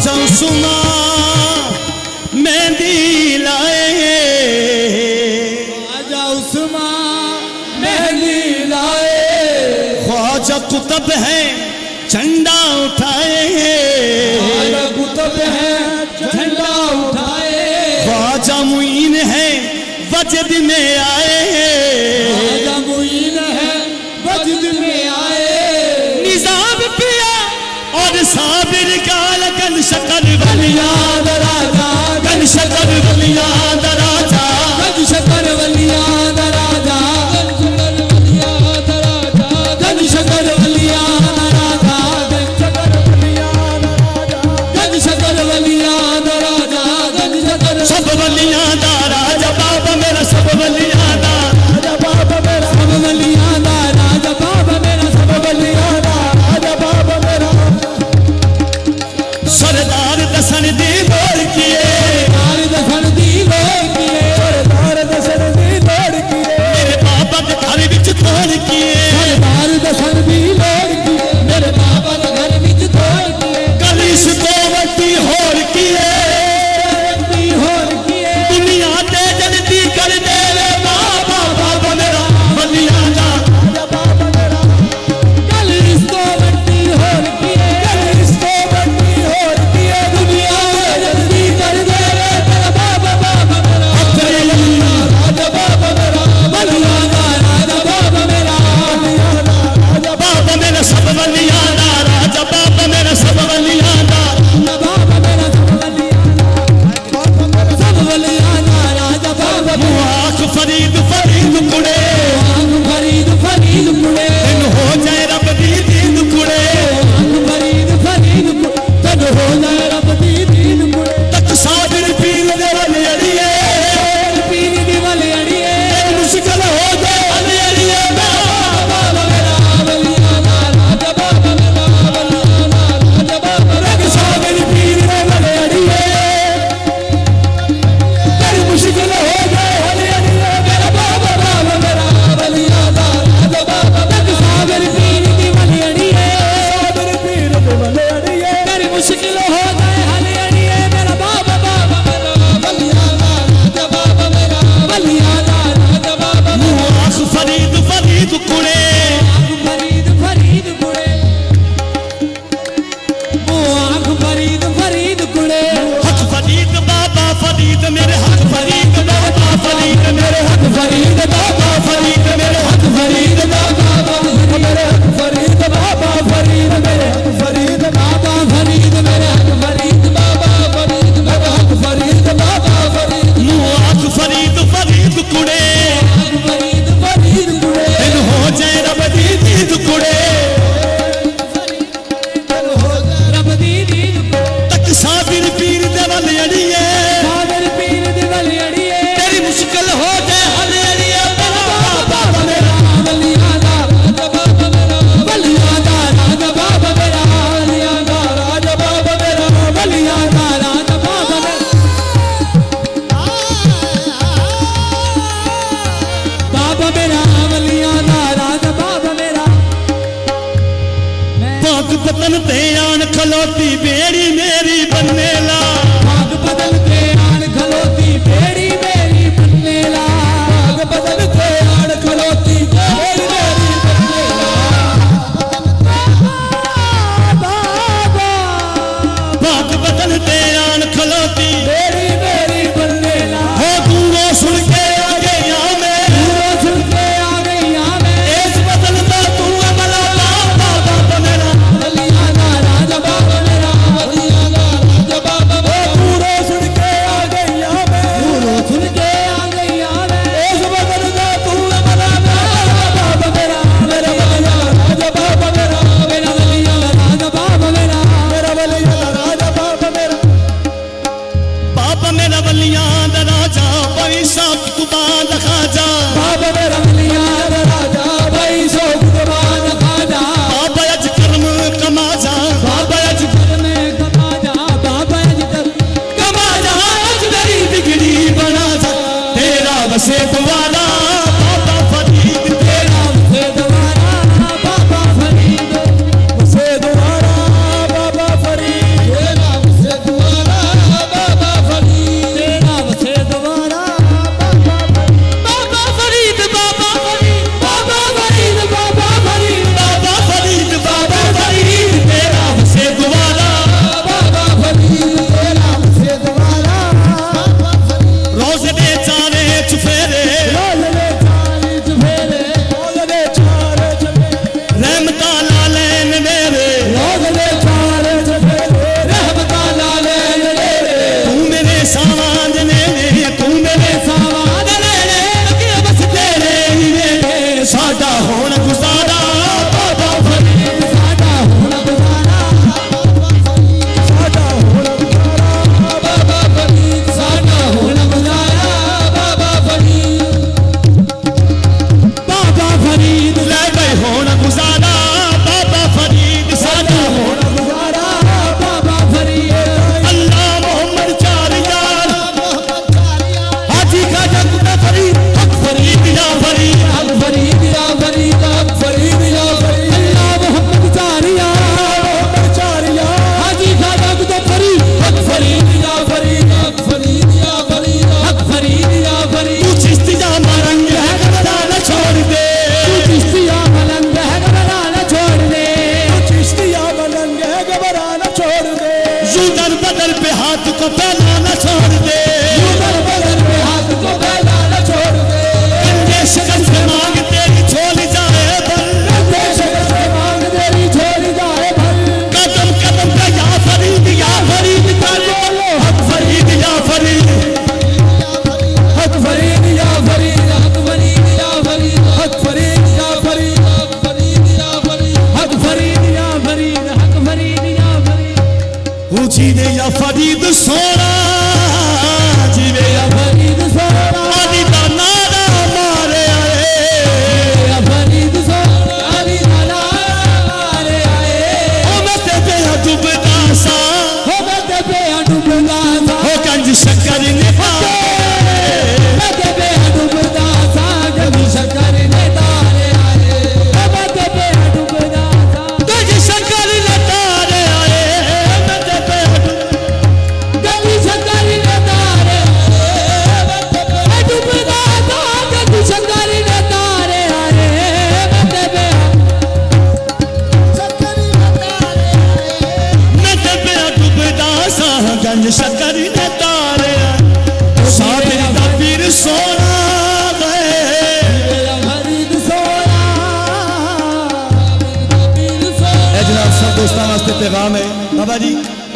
ख्वाजा उस्मान मेहंदी लाए, ख्वाजा उस्मान मेहंदी लाए, ख्वाजा कुतुब है झंडा उठाए, ख्वाजा कुतुब है झंडा उठाए, ख्वाजा मुईन है वजद में आए, ख्वाजा मुईन है वजद में आए, निजाम पिया और साबिर गाल गन शकर वलिया दराजा, गन शकर वलिया दराजा, गन शकर वलिया दराजा, गन शकर वलिया दराजा, गन शकर वलिया दराजा, गन शकर सब वलिया दा राजा बाबा मेरा, सब वलिया दा राजा बाबा मेरा, सब वलिया दा राजा बाबा मेरा, सब वलिया दा राजा बाबा मेरा, सरदार दसन दी दौड़ किए, सरदार दसन दी दौड़ किए, सरदार दसन दी दौड़ किए, मेरे बाबा के घर विच तोड़ किए, सरदार दसन दी दौड़ किए, मेरे बाबा के घर विच तोड़ किए, कलिस को वटी होर किए, होर किए, दुनिया ते जल्दी कर दे रे बाबा, बाबा मेरा वलिया दा राजा बाबा मेरा, कल इसको वटी होर किए, कल इसको वटी होर किए, दुनिया में जल्दी कर दे रे तेरा बाबा, बाबा मेरा, राजा बाबा मेरा, वलिया दा राजा बाबा मेरा, राजा बाबा मेरा, सब वलिया दा राजा बाबा मेरा, सब वलिया दा बाबा मेरा, सब वलिया दा राजा बाबा मेरा, आँख फरीद फरीद कुड़े, फरीद फरीद कुड़े, दिन हो जाए रब दी दीद कुड़े, फरीद फरीद तन हो जाए रब दी दीन कुड़े, तक साबिर पीर दे वाले अड़िए, पीर दी वाले अड़िए, मुश्किल हो जाए वाले अड़िए, बाबा मेरा वलिया दा राजा बाबा मेरा, वलिया दा राजा बाबा मेरा, साबिर पीर दे वाले अड़िए, तेरी मुश्किल हो जाए वाले अड़िए, मेरा बाबा बाबा मेरा, वलिया दा राजा बाबा मेरा, सागर पीर दी वाले अड़िए, साबिर पीर दे वाले अड़िए, तेरी मुश्किल हो जाए वाले अड़िए, मेरा बाबा बाबा मेरा, वलिया दा राजा बाबा मेरा, वलिया दा राजा बाबा मेरा, आँख फरीद फरीद कुड़े, फरीद फरीद कुड़े, वो आँख फरीद फरीद कुड़े, हक फरीद बाबा फरीद मेरे, हक फरीद बाबा फरीद मेरे, हक फरीद बाबा फरीद मेरे, हक फरीद बाबा मेरे, हक फरीद बाबा फरीद मेरे, हक फरीद बाबा फरीद मेरे, हक फरीद बाबा फरीद मेरे, हक फरीद बाबा फरीद, आँख फरीद फरीद कुड़े, हक फरीद फरीद कुड़े, दिन हो जाए रब दी दीद कुड़े, रब दी दीन कुड़े, तक साबिर पीर दे वाले अड़िए, सागर पीर दी वाली अड़िए, तेरी मुश्किल हो जाए हले अड़िए, बाबा मेरा, वलिया दा राजा बाबा मेरा, वलिया दा राजा बाबा मेरा, वलिया दा राजा बाबा मेरा, वलिया दा राजा बाबा मेरा, बाबा मेरा, वलिया दा राजा बाबा मेरा, पाक पतन ते आन खलोती बेड़ी मेरी बनने ला, भाग बदल के आन खलोती बेड़ी मेरी बनने ला, भाग बदल के आन खलोती बेड़ी मेरी बनने ला, पाक पतन ते आन खलोती बेड़ी मेरी बनने ला, हो दूरों सुन के आ गया मैं, दूरों सुन के आ गई यहाँ मैं, इस बदल दा तू अमला बाबा बाबा मेरा, वलिया दा राजा बाबा मेरा, वलिया दा राजा बाबा मेरा, दूरों सुन के आ गया मैं, दूरों सुन के आ गई यहाँ मैं, इस बदल दा तू अमला बाबा मेरा, मेरा वलिया राजा बाबा मेरा, मेरा वलिया राजा बाबा मेरा, मेरा वलिया राजा बाबा मेरा, पे हाथ को फैला न छोड़ दे, यूं बदन पे हाथ को फैला न छोड़ दे, गंजे शकल से मांग तेरी छोड़ जाए भर, गंजे शकल से मांग तेरी छोड़ जाए भर, कदम कदम पे या फरीद कर बोलो, हक फरीद या फरीद, हक फरीद या फरीद, हक फरीद या फरीद, हक फरीद या फरीद, हक फरीद या फरीद, हक फरीद या फरीद, हक फरीद या फरीद, ऊंची दे या फरीद सोना, जीवे या फरीद सोना, अली दा नारा मारे आए, या फरीद सोना, अली दा नारे आए, ओ मैं ते पे डूबदा सा, हो मैं ते पे डूबदा सा, हो गंज शक्कर ने मैं ते पे डूबदा सा, गंज शक्कर ने तारे आए, मैं ते पे डूबदा सा, गंज शक्कर ने तारे आए, मैं ते पे गंज शक्कर ने तारे आए, मैं डूबदा सा, गंज शक्कर ने तारे आए, मैं ते पे मैं ते पे डूबदा सा, गंज शक्कर ने तारे आए, साबिर दा पीर सोना गए। या फरीद सोना, फरीद सोना, ए जनाब सब दोस्तों वास्ते पैगाम है बाबा जी,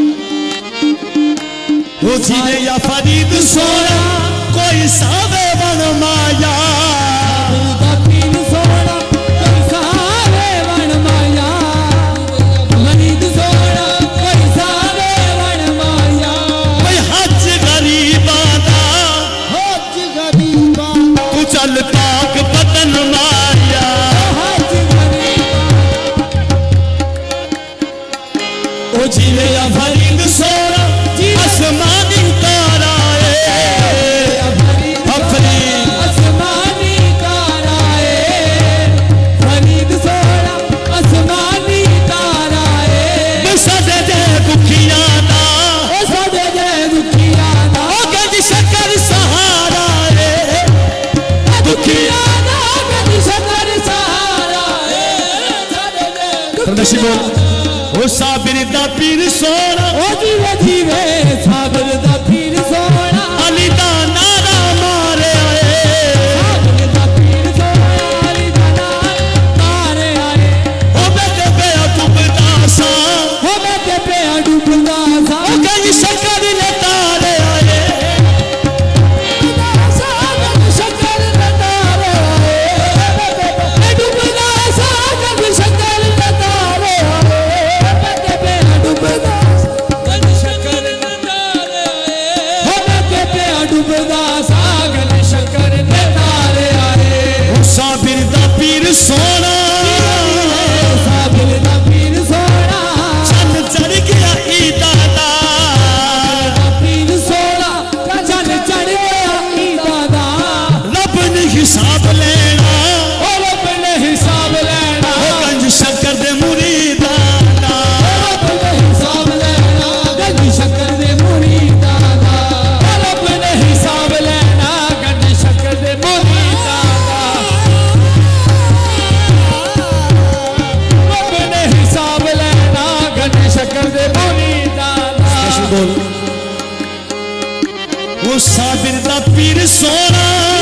वो जीने या फरीद सोना कोई सावे बन माया, फरीद सोना, कोई सारे वन माया, फरीद सोना, कोई सारे वन माया, कोई हज गरीबा दा, हज गरीबा, तू चल पाक बदन माया, हज गरीबा, वो जीने या फरीद सोना आसमानी तारा है, या फरीद फरीद आसमानी तारा है, फरीद सोना, आसमानी तारा है, सदे दे दुखिया दा, ओ सदे दे दुखिया दा, ओ गंज शक्कर सहारा है, दुखिया दा, गंज शक्कर सहारा है, सदे दे प्रदर्शी बोल, ओ साबिर दा पीर सोना, ओ जीवे जीवे सागर दा पीर सोना, अली दा नारा मारे आए, सागर दा पीर सोना, अली दा नारे आए, ओ मैं ते पे डूबदा सा, हो मैं ते पे डूबदा सा, ओ गंज शक्कर ने तारे आए, गंज शक्कर ने तारे आए, मैं डूबदा सा, गंज शक्कर ने तारे आए, मैं ते पे डूबदा सा, गंज शक्कर ने तारे आए, हो मैं ते पे डूबदा सा, गंज शक्कर ने तारे आए, ओ साबिर दा पीर सोना, साबिर दा पीर सोना, चंद चढ़ गया ईदा दा, पीर सोना, चल चढ़ गया ईदा दा, रब ने हिसाब लेना, ओ रब ने हिसाब लेना, ओ गंज शक्कर दे मुरीदा दा, रब ने हिसाब लेना, गंज शक्कर दे मुरीदा दा, रब ने हिसाब लेना, गंज शक्कर दे मुरीदा दा, रब ने हिसाब लेना, गंज शक्कर दे मुरीदा दा, बोल, वो साबिर दा पीर सोना